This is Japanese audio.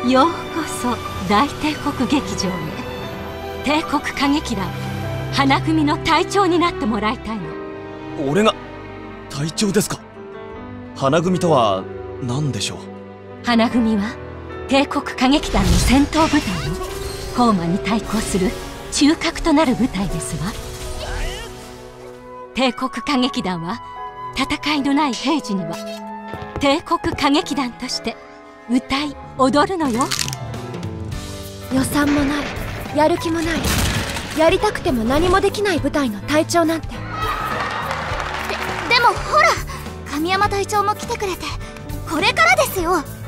ようこそ大帝国劇場へ。帝国歌劇団花組の隊長になってもらいたいの。 俺が隊長ですか？花組とは何でしょう？ 花組は帝国歌劇団の戦闘部隊よ。ホーマに対抗する中核となる部隊ですわ。帝国歌劇団は戦いのない平時には帝国歌劇団として歌い踊るのよ。 予算もない、やる気もない、やりたくても何もできない部隊の隊長なんて。でもほら、神山隊長も来てくれて、これからですよ。